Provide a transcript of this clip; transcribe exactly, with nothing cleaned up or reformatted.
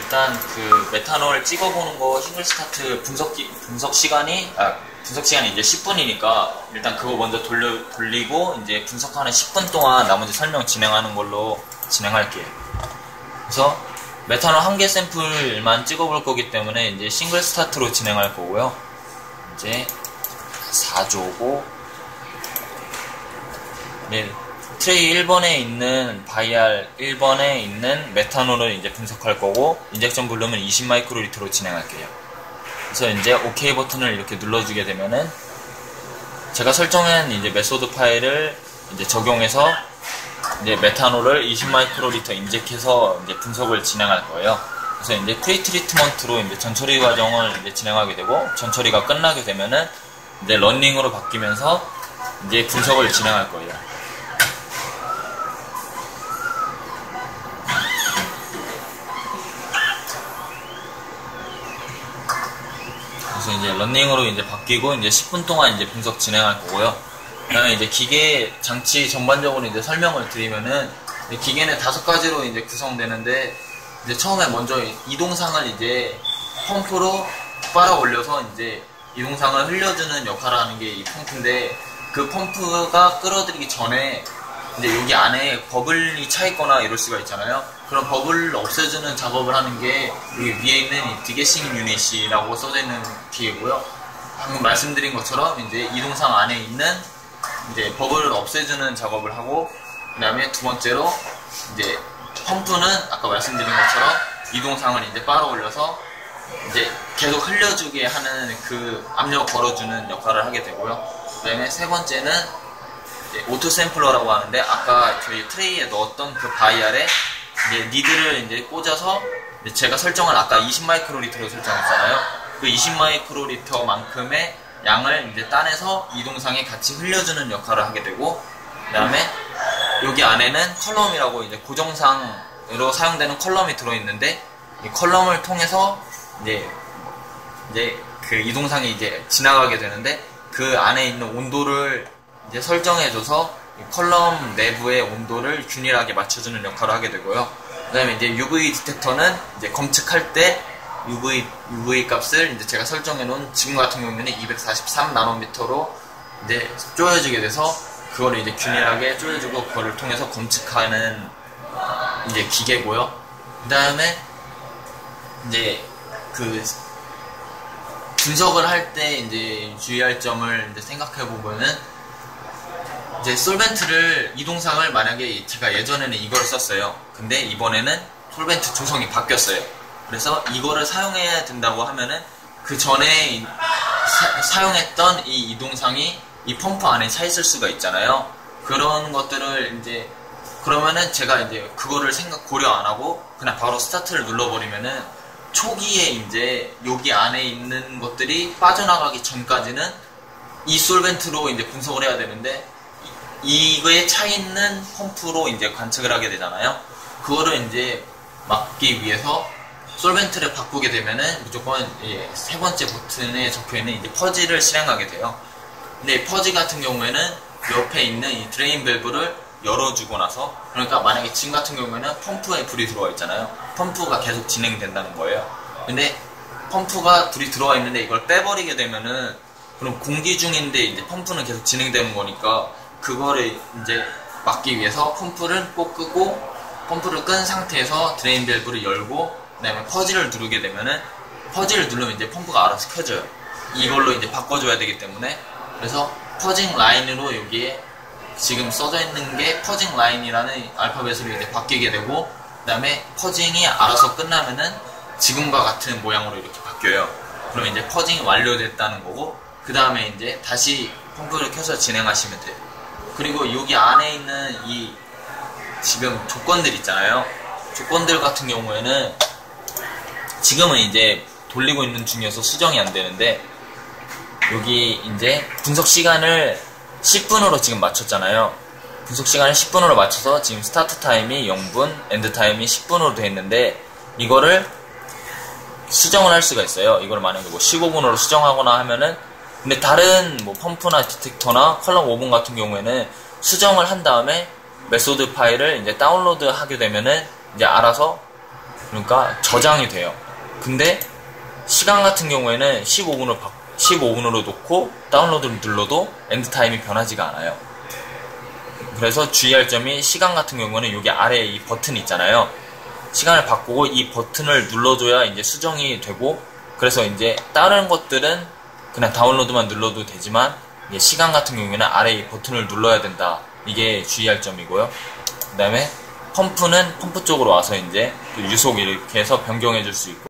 일단 그 메탄올 찍어보는 거 싱글 스타트 분석 기, 분석 시간이 아 분석 시간이 이제 십 분이니까 일단 그거 먼저 돌려 돌리고 이제 분석하는 십 분 동안 나머지 설명 진행하는 걸로 진행할게요. 그래서 메탄올 한 개 샘플만 찍어볼 거기 때문에 이제 싱글 스타트로 진행할 거고요. 이제 사 조고 네, 트레이 일 번에 있는 바이알 일 번에 있는 메탄올을 이제 분석할 거고 인젝션 볼륨은 이십 마이크로리터로 진행할게요. 그래서 이제 OK 버튼을 이렇게 눌러주게 되면은 제가 설정한 이제 메소드 파일을 이제 적용해서 이제 메탄올을 이십 마이크로리터 인젝해서 이제 분석을 진행할 거예요. 그래서 이제 프리 트리트먼트로 이제 전처리 과정을 이제 진행하게 되고 전처리가 끝나게 되면은 이제 런닝으로 바뀌면서 이제 분석을 진행할 거예요. 그래서 이제 런닝으로 이제 바뀌고 이제 십 분 동안 이제 분석 진행할 거고요. 그다음에 이제 기계 장치 전반적으로 이제 설명을 드리면은 기계는 다섯 가지로 이제 구성되는데 이제 처음에 먼저 이동상을 이제 펌프로 빨아 올려서 이제 이동상을 흘려주는 역할을 하는 게 이 펌프인데 그 펌프가 끌어들이기 전에 이제 여기 안에 버블이 차 있거나 이럴 수가 있잖아요. 그런 버블을 없애주는 작업을 하는 게 여기 위에 있는 이 디게싱 유닛이라고 써져 있는 기계고요. 방금 말씀드린 것처럼 이제 이동상 안에 있는 이제 버블을 없애주는 작업을 하고, 그 다음에 두 번째로 이제 펌프는 아까 말씀드린 것처럼 이동상을 이제 빨아 올려서 이제 계속 흘려주게 하는 그 압력을 걸어주는 역할을 하게 되고요. 그 다음에 세 번째는 이제 오토 샘플러라고 하는데 아까 저희 트레이에 넣었던 그 바이알에 이제 니드를 이제 꽂아서 이제 제가 설정을 아까 이십 마이크로리터로 설정했잖아요. 그 이십 마이크로리터만큼의 양을 이제 따내서 이동상에 같이 흘려주는 역할을 하게 되고, 그 다음에 여기 안에는 컬럼이라고 이제 고정상으로 사용되는 컬럼이 들어있는데 이 컬럼을 통해서 이제 이제 그 이동상이 이제 지나가게 되는데 그 안에 있는 온도를 이제 설정해줘서 이 컬럼 내부의 온도를 균일하게 맞춰주는 역할을 하게 되고요. 그 다음에 이제 유브이 디텍터는 이제 검측할 때 유브이, 유브이 값을 이제 제가 설정해놓은 지금 같은 경우에는 이백사십삼 나노미터로 이제 쪼여주게 돼서 그거를 이제 균일하게 쪼여주고 그거를 통해서 검측하는 이제 기계고요. 그 다음에 이제 그 분석을 할 때 이제 주의할 점을 이제 생각해 보면은 이제 솔벤트를 이동상을 만약에 제가 예전에는 이걸 썼어요. 근데 이번에는 솔벤트 조성이 바뀌었어요. 그래서 이거를 사용해야 된다고 하면은 그 전에 사, 사용했던 이 이동상이 이 펌프 안에 차 있을 수가 있잖아요. 그런 것들을 이제 그러면은 제가 이제 그거를 생각 고려 안 하고 그냥 바로 스타트를 눌러버리면은 초기에 이제 여기 안에 있는 것들이 빠져나가기 전까지는 이 솔벤트로 이제 분석을 해야 되는데 이거에 차 있는 펌프로 이제 관측을 하게 되잖아요. 그거를 이제 막기 위해서 솔벤트를 바꾸게 되면은 무조건 예, 세 번째 버튼에 적혀있는 이제 퍼지를 실행하게 돼요. 근데 퍼지 같은 경우에는 옆에 있는 이 드레인 밸브를 열어주고 나서, 그러니까 만약에 지금 같은 경우에는 펌프에 불이 들어와 있잖아요. 펌프가 계속 진행된다는 거예요. 근데 펌프가 불이 들어와 있는데 이걸 빼버리게 되면은 그럼 공기 중인데 이제 펌프는 계속 진행되는 거니까 그거를 이제 막기 위해서 펌프를 꼭 끄고 펌프를 끈 상태에서 드레인 밸브를 열고 그 다음에 퍼지를 누르게 되면은 퍼지를 누르면 이제 펌프가 알아서 켜져요. 이걸로 이제 바꿔줘야 되기 때문에, 그래서 퍼징 라인으로 여기에 지금 써져 있는 게 퍼징 라인이라는 알파벳으로 이제 바뀌게 되고, 그 다음에 퍼징이 알아서 끝나면은 지금과 같은 모양으로 이렇게 바뀌어요. 그러면 이제 퍼징이 완료됐다는 거고, 그 다음에 이제 다시 펌프를 켜서 진행하시면 돼요. 그리고 여기 안에 있는 이 지금 조건들 있잖아요. 조건들 같은 경우에는 지금은 이제 돌리고 있는 중이어서 수정이 안 되는데, 여기 이제 분석 시간을 십 분으로 지금 맞췄잖아요. 분석 시간을 십 분으로 맞춰서 지금 스타트 타임이 영 분, 엔드 타임이 십 분으로 되어 있는데, 이거를 수정을 할 수가 있어요. 이걸 만약에 뭐 십오 분으로 수정하거나 하면은, 근데 다른 뭐 펌프나 디텍터나 컬럼 오 분 같은 경우에는 수정을 한 다음에 메소드 파일을 이제 다운로드 하게 되면은 이제 알아서 그러니까 저장이 돼요. 근데 시간 같은 경우에는 십오 분으로 바, 십오 분으로 놓고 다운로드를 눌러도 엔드 타임이 변하지가 않아요. 그래서 주의할 점이 시간 같은 경우는 여기 아래에 이 버튼이 있잖아요. 시간을 바꾸고 이 버튼을 눌러줘야 이제 수정이 되고, 그래서 이제 다른 것들은 그냥 다운로드만 눌러도 되지만 이제 시간 같은 경우에는 아래에 이 버튼을 눌러야 된다. 이게 주의할 점이고요. 그 다음에 펌프는 펌프 쪽으로 와서 이제 유속 이렇게 해서 변경해 줄 수 있고,